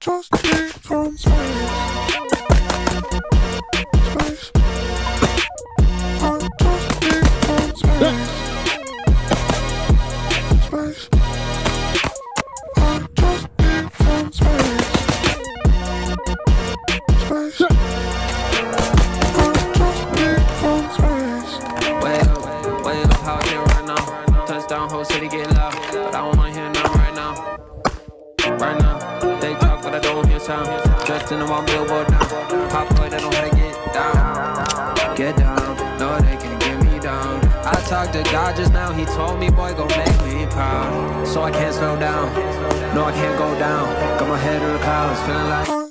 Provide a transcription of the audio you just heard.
just came from space. Space. I just came from space. Space. I just came from space. Space. I just came from space. Wait up, how I feel right now. Touchdown, whole city get loud, but I don't wanna hear nothing right now. Right now, they talk, but I don't hear sound. Dressed in the one billboard now. Pop boy, they don't how to get down. Get down, no, they can't get me down. I talked to God just now, he told me, boy, go make me proud. So I can't slow down, no, I can't go down. Got my head in the clouds, feeling like